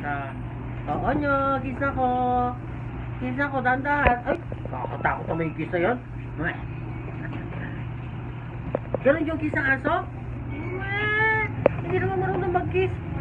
Oo nyo, kiss ako. Kiss ako, dahan-dahan. Ay, kakatakot na may kiss na yun. Ganun yung kiss ng aso? Hindi naman marunong mag-kiss.